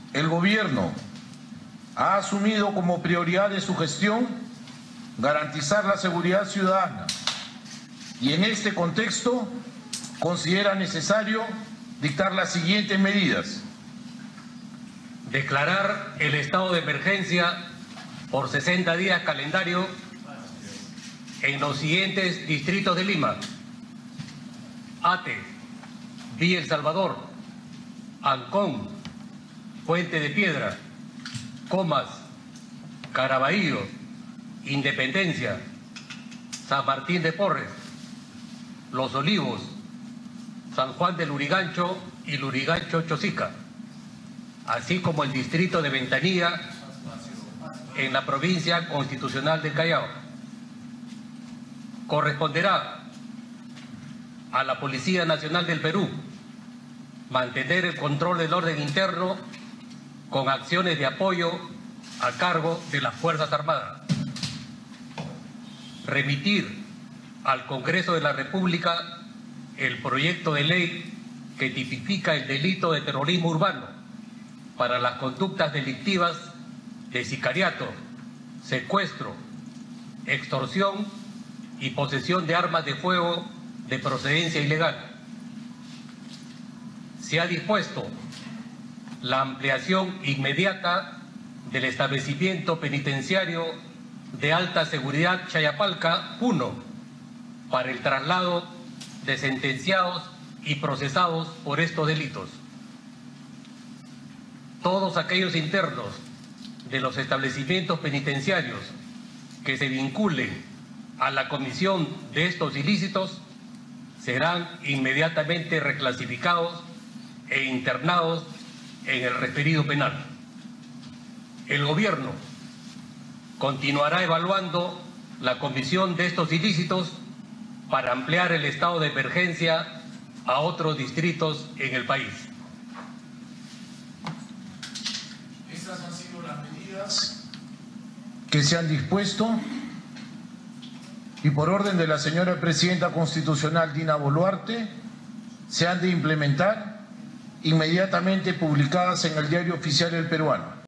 El gobierno ha asumido como prioridad de su gestión garantizar la seguridad ciudadana y en este contexto considera necesario dictar las siguientes medidas. Declarar el estado de emergencia por 60 días calendario en los siguientes distritos de Lima: Ate, Villa El Salvador, Ancón, Puente de Piedra, Comas, Caraballo, Independencia, San Martín de Porres, Los Olivos, San Juan de Lurigancho y Lurigancho-Chosica, así como el distrito de Ventanilla en la provincia constitucional del Callao. Corresponderá a la Policía Nacional del Perú mantener el control del orden interno con acciones de apoyo a cargo de las Fuerzas Armadas. Remitir al Congreso de la República el proyecto de ley que tipifica el delito de terrorismo urbano para las conductas delictivas de sicariato, secuestro, extorsión y posesión de armas de fuego de procedencia ilegal. Se ha dispuesto la ampliación inmediata del establecimiento penitenciario de alta seguridad Chayapalca 1 para el traslado de sentenciados y procesados por estos delitos. Todos aquellos internos de los establecimientos penitenciarios que se vinculen a la comisión de estos ilícitos serán inmediatamente reclasificados e internados en el referido penal. El gobierno continuará evaluando la comisión de estos ilícitos para ampliar el estado de emergencia a otros distritos en el país. Estas han sido las medidas que se han dispuesto y por orden de la señora Presidenta Constitucional Dina Boluarte se han de implementar inmediatamente publicadas en el Diario Oficial del Peruano.